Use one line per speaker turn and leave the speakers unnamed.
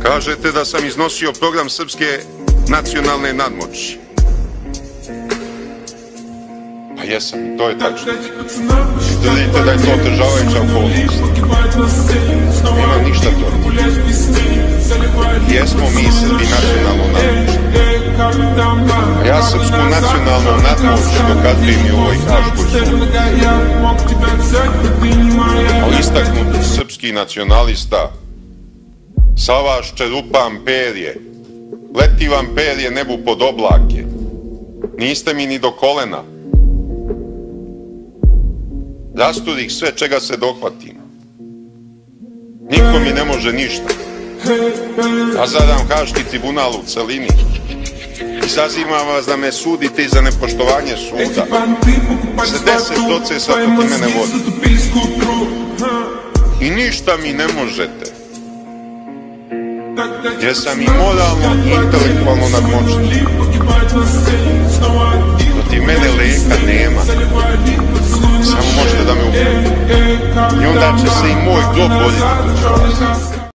Kažete da sam iznosio program srpske nacionalne nadmoći. Pa jesam, to je tačno. I tvrdite da je to otežavajuća okolnost. Nema ništa to. Jesmo mi Srbi nacionalno nadmoćni. A ja srpsku nacionalnu nadmoć dokazujem i u ovoj Haškoj sudi. Kao istaknuti srpski nacionalista, sa vas čerupam perje, leti vam perje nebu pod oblake, niste mi ni do kolena. Rasturih sve čega se dohvatim. Niko mi ne može ništa. Razaram Haški tribunal u celini. Izazivam vas da me sudite i za nepoštovanje suda. Se 10 procesa protiv mene vodi. I ništa mi ne možete. Jer sam i moralno i intelektualno nadmoćni. Protiv mene leka nema. Samo možete da me ubijete. I onda će se i moj grob voditi.